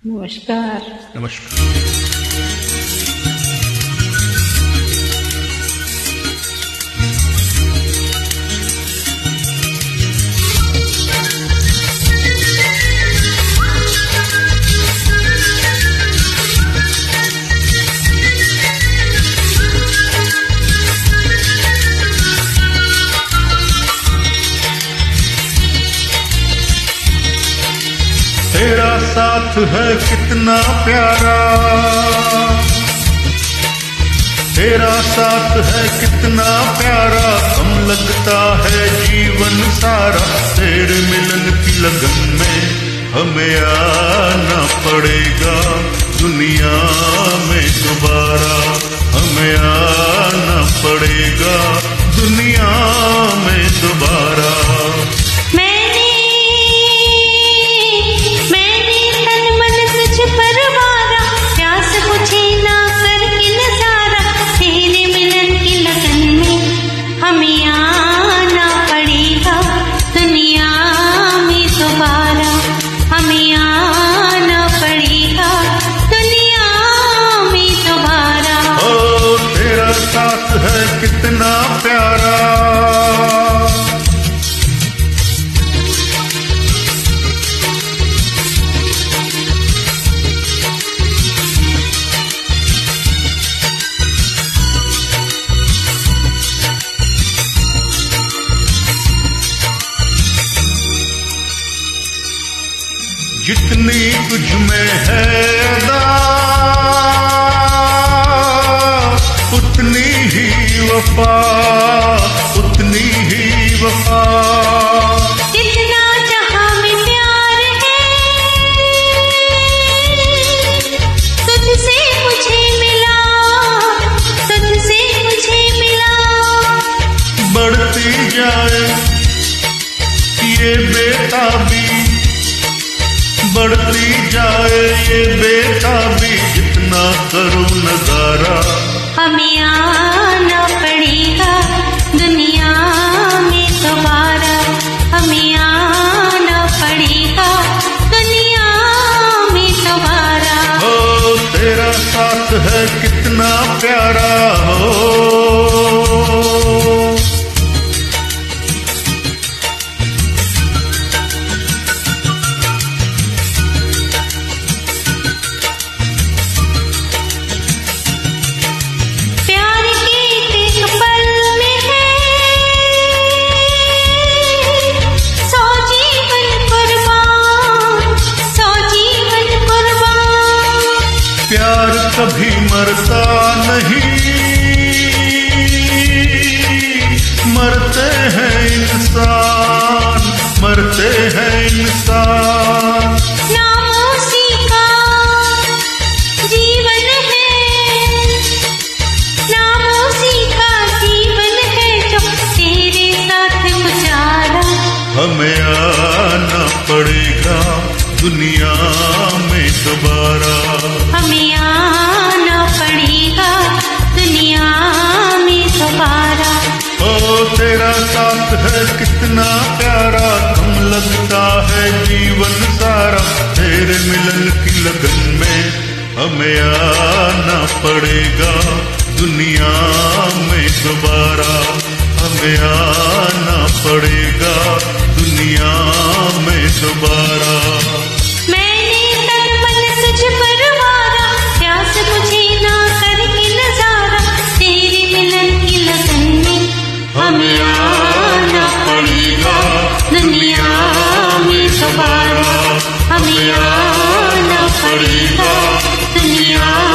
नमस्कार। नमस्कार। तेरा साथ है कितना प्यारा, तेरा साथ है कितना प्यारा, कम लगता है जीवन सारा। तेरे मिलन की लगन में हमें आना पड़ेगा दुनिया में दोबारा, हमें आना पड़ेगा दुनिया में दोबारा। है कितना प्यारा, जितनी तुझ में है अदा उतनी ही वफा, उतनी ही वफा। जितना जहां में प्यार है तुझसे मुझे मिला, तुझसे मुझे मिला। बढ़ती जाए ये बेताबी, बढ़ती जाए ये बेताबी, जितना करूं नजारा। हमें आना पड़ेगा दुनिया में दोबारा, हमें आना पड़ेगा दुनिया में दोबारा। हो तेरा साथ है कितना प्यारा हो। प्यार कभी मरता नहीं, मरते हैं इंसान, मरते हैं इंसान। नाम उसी का जीवन है, नाम उसी का जीवन है जो तेरे साथ गुजारा। हमें आना पड़ेगा दुनिया में दोबारा, हमें आना पड़ेगा दुनिया में दोबारा। ओ तेरा साथ है कितना प्यारा, कम लगता है जीवन सारा। तेरे मिलन की लगन में हमें आना पड़ेगा दुनिया में दोबारा, हमें आना पड़ेगा दुनिया में दोबारा। मैंने तन मन तुझ पर वारा, प्यास मुझे ना करके नजारा। तेरे मिलन की लगन में हमें आना पड़ेगा दुनिया में दोबारा, हमें आना पड़ेगा दुनिया